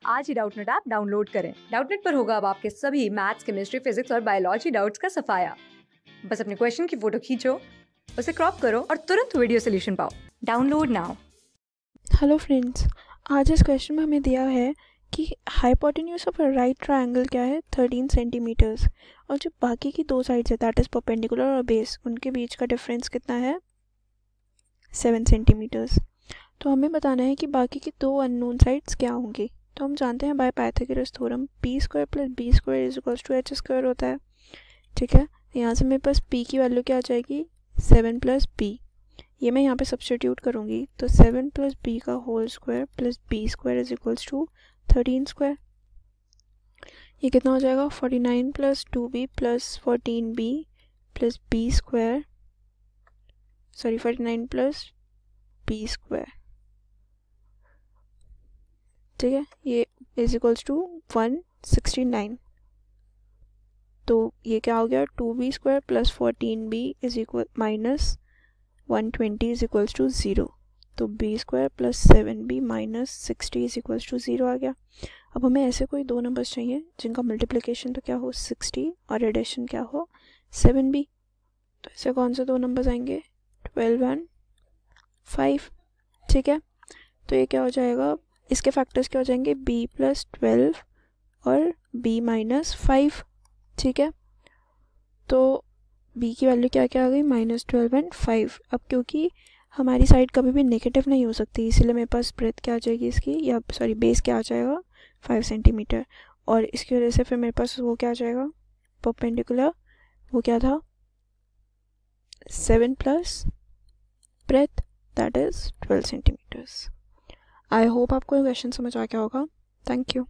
आज ही Doubtnut app download करें। डाउटनेट पर होगा अब आपके सभी मैथ्स, केमिस्ट्री, फिजिक्स और बायोलॉजी डाउट्स का सफाया। बस अपने क्वेश्चन की फोटो खींचो, उसे क्रॉप करो और तुरंत वीडियो सोल्यूशन पाओ। Download now. हेलो फ्रेंड्स, आज इस क्वेश्चन में हमें दिया है कि hypotenuse of a right triangle क्या है 13 सेंटीमीटर्स, और जो बाकी की दो साइड्स है दैट इज़ परपेंडिकुलर और बेस, उनके बीच का डिफरेंस कितना है 7 सेंटीमीटर्स। तो हमें बताना है कि बाकी की दो अननोन साइड्स क्या होंगी। तो हम जानते हैं by Pythagoras theorem p square plus b square is equals to h square होता है। ठीक है, यहाँ से मेरे पास p की वैल्यू क्या आ जाएगी 7 प्लस b। ये मैं यहाँ पे सब्स्टिट्यूट करूँगी तो 7 प्लस b का whole square plus b square is equals to 13 square. ये कितना हो जाएगा 49 plus 2b plus 14b plus b square, sorry 49 plus b square. ठीक है, ये इज इक्वल्स टू 169। तो ये क्या हो गया 2b square plus 14b is equal minus 120 is equals to 0। तो b square plus 7b minus 60 is equals to 0 आ गया। अब हमें ऐसे कोई दो नंबर्स चाहिए जिनका मल्टीप्लिकेशन तो क्या हो 60 और एडिशन क्या हो 7b। तो ऐसे कौन से दो नंबर्स आएंगे 12 एंड 5। ठीक है, तो ये क्या हो जाएगा, इसके फैक्टर्स क्या हो जाएंगे b प्लस 12 और b माइनस 5। ठीक है, तो b की वैल्यू क्या क्या आ गई -12 एंड 5। अब क्योंकि हमारी साइड कभी भी नेगेटिव नहीं हो सकती, इसीलिए मेरे पास ब्रेथ क्या आ जाएगी इसकी, या सॉरी बेस क्या आ जाएगा 5 सेंटीमीटर, और इसकी वजह से फिर मेरे पास वो क्या आ जाएगा परपेंडिकुलर, वो क्या था 7 plus breadth that is 12 centimetres. I hope आपको क्वेश्चन समझ आ गया होगा। Thank you.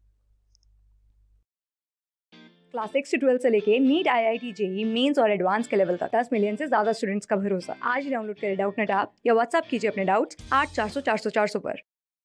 क्लास 6 से 12 से लेके नीट, IIT, जेई मेंस और एडवांस के लेवल तक 10 मिलियन से ज्यादा स्टूडेंट्स का भरोसा। आज ही डाउनलोड करें डाउटनेट ऐप या व्हाट्सएप कीजिए अपने डाउट्स 8400 400 400 पर।